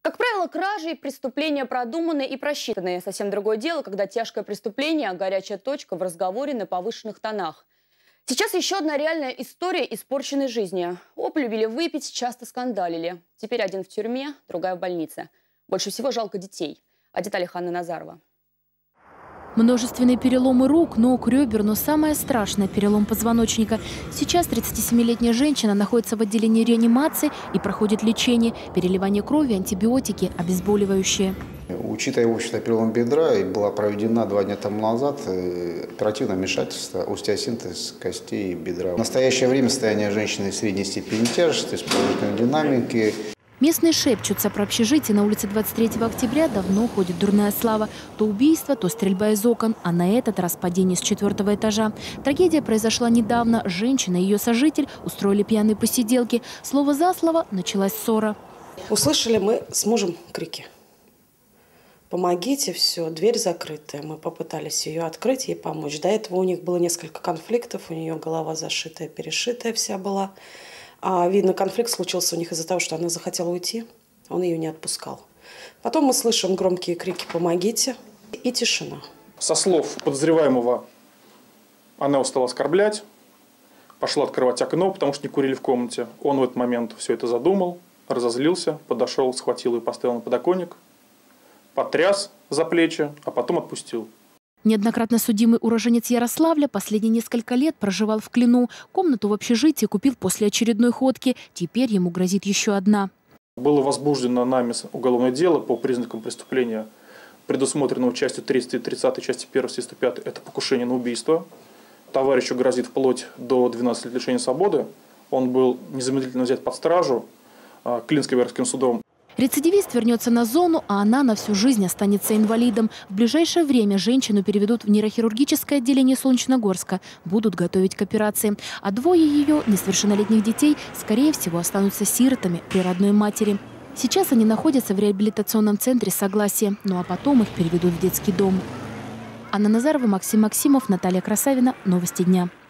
Как правило, кражи и преступления продуманы и просчитаны. Совсем другое дело, когда тяжкое преступление, горячая точка в разговоре на повышенных тонах. Сейчас еще одна реальная история испорченной жизни. Оба любили выпить, часто скандалили. Теперь один в тюрьме, другая в больнице. Больше всего жалко детей. О деталях Анна Назарова. Множественные переломы рук, ног, ребер, но самое страшное – перелом позвоночника. Сейчас 37-летняя женщина находится в отделении реанимации и проходит лечение, переливание крови, антибиотики, обезболивающие. Учитывая, в общем-то, перелом бедра, и была проведена 2 дня тому назад оперативное вмешательство, остеосинтез костей бедра. В настоящее время состояние женщины средней степени тяжести с положительной динамикой. Местные шепчутся про общежитие на улице 23 октября давно ходит дурная слава. То убийство, то стрельба из окон, а на этот раз падение с 4-го этажа. Трагедия произошла недавно. Женщина и ее сожитель устроили пьяные посиделки. Слово за слово началась ссора. Услышали мы с мужем крики. Помогите, все, дверь закрытая. Мы попытались ее открыть, ей помочь. До этого у них было несколько конфликтов, у нее голова зашитая, перешитая вся была. А, видно, конфликт случился у них из-за того, что она захотела уйти, он ее не отпускал. Потом мы слышим громкие крики «помогите» и тишина. Со слов подозреваемого она устала оскорблять, пошла открывать окно, потому что не курили в комнате. Он в этот момент все это задумал, разозлился, подошел, схватил ее, поставил на подоконник, потряс за плечи, а потом отпустил. Неоднократно судимый уроженец Ярославля последние несколько лет проживал в Клину. Комнату в общежитии купил после очередной ходки. Теперь ему грозит еще одна. Было возбуждено нами уголовное дело по признакам преступления, предусмотренного частью 330 части 1 статьи 105. Это покушение на убийство. Товарищу грозит вплоть до 12 лет лишения свободы. Он был незамедлительно взят под стражу Клинским городским судом. Рецидивист вернется на зону, а она на всю жизнь останется инвалидом. В ближайшее время женщину переведут в нейрохирургическое отделение Солнечногорска. Будут готовить к операции. А 2 ее несовершеннолетних детей, скорее всего, останутся сиротами при родной матери. Сейчас они находятся в реабилитационном центре «Согласие». Ну а потом их переведут в детский дом. Анна Назарова, Максим Максимов, Наталья Красавина. Новости дня.